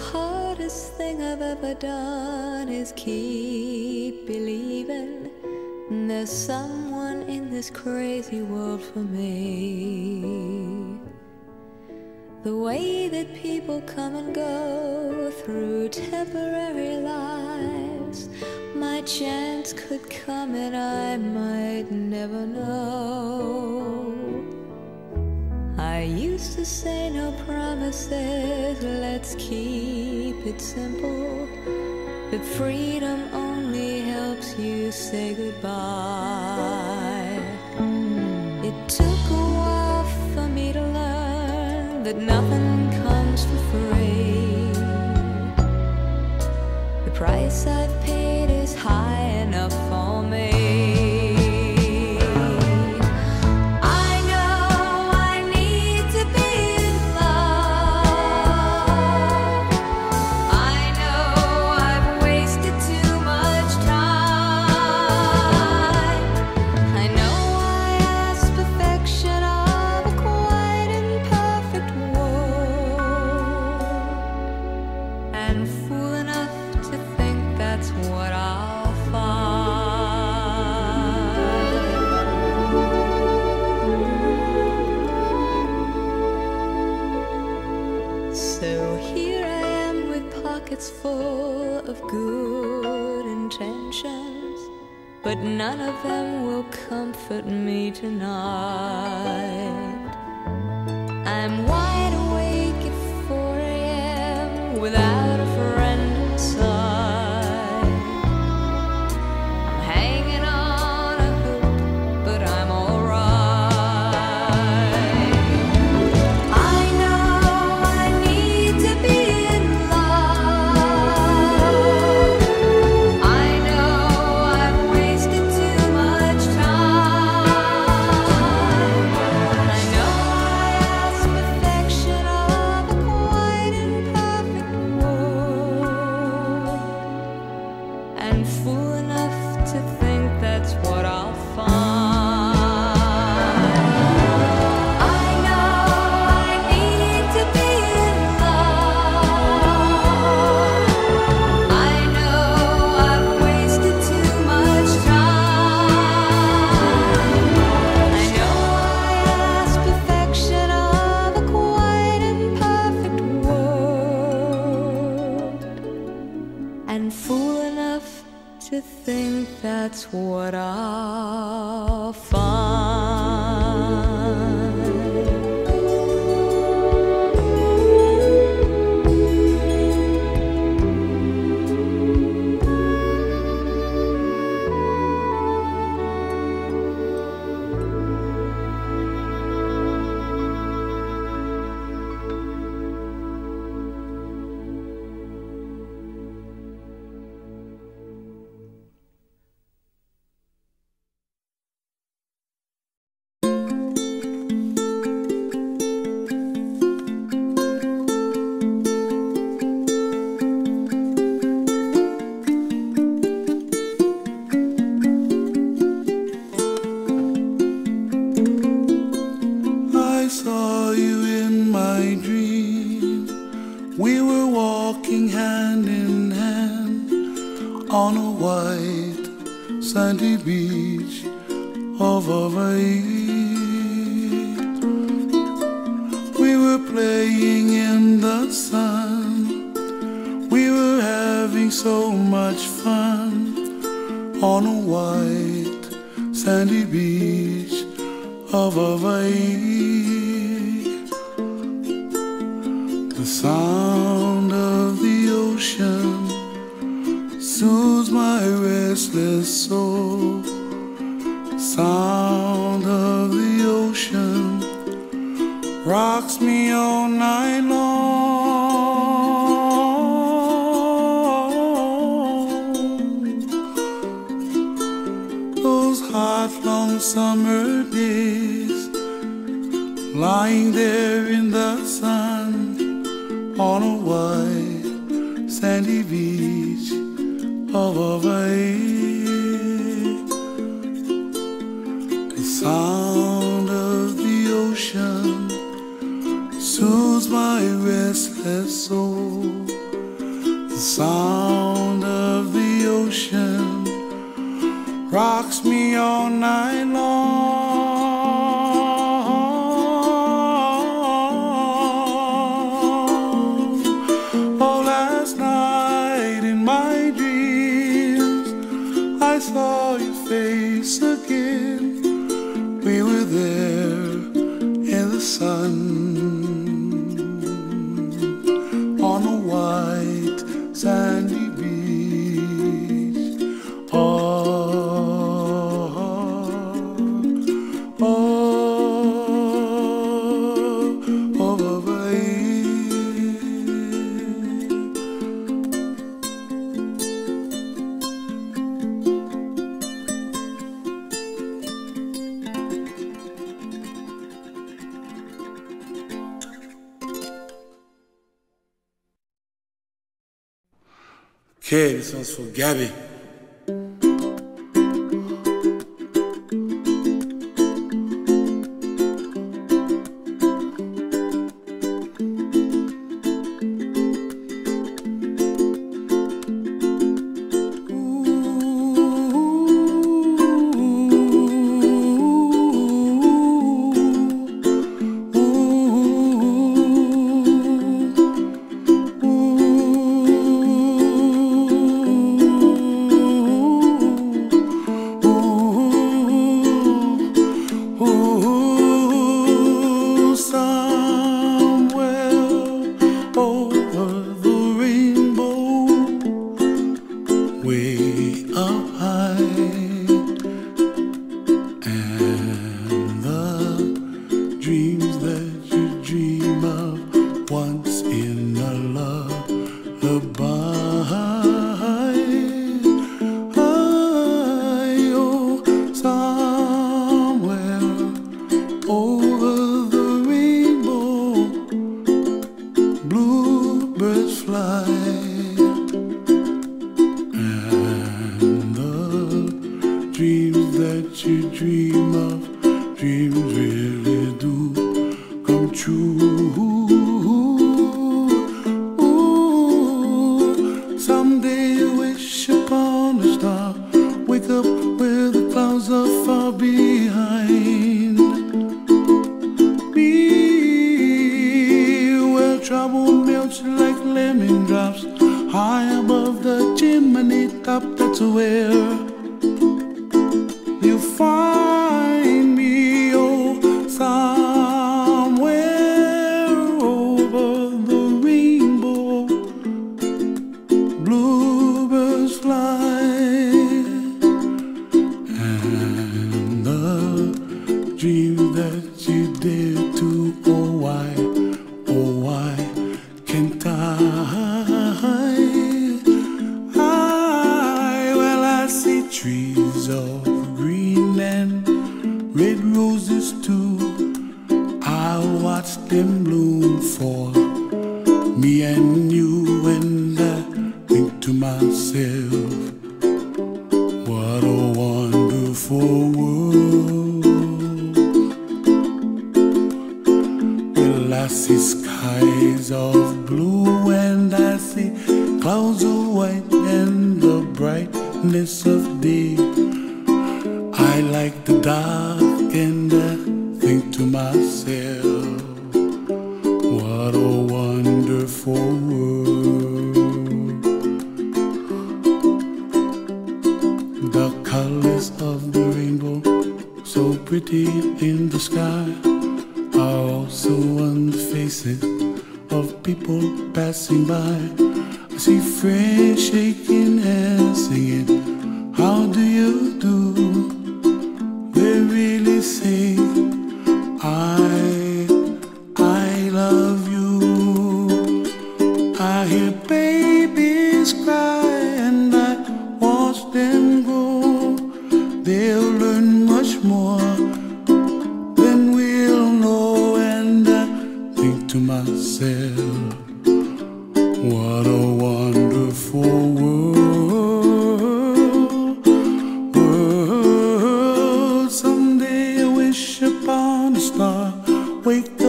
hardest thing I've ever done is keep believing there's someone in this crazy world for me. The way that people come and go through temporary lives, my chance could come and I might never know. I used to say no promises, let's keep it simple, but freedom only helps you say goodbye. It took a while for me to learn that nothing comes for free. The price I've paid is high enough for me. So here I am with pockets full of good intentions, but none of them will comfort me tonight. I'm wide awake at 4 a.m. without a friend inside. I'm hanging on a hope, but I'm alright. And fool enough to think that's what I'll find. I know I need to be in love. I know I've wasted too much time. I know I ask perfection of a quite imperfect world, and fool enough to think that's what I'll find. We were walking hand in hand on a white sandy beach of Hawaii. We were playing in the sun, we were having so much fun on a white sandy beach of Hawaii. The sound of the ocean soothes my restless soul. Sound of the ocean rocks me all night long. Those hot, long summer days, lying there in the sun on a white sandy beach of Hawaii. The sound of the ocean soothes my restless soul. sound of the ocean rocks me all night long. Oh, last night in my dreams I saw your face again. We were there in the sun on a white sandy beach. Okay, this one's for Gabby.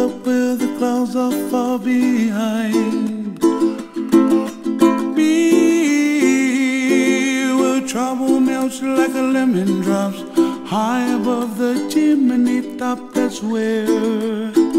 clouds are far behind me. drops like a lemon drops high above the chimney top. That's where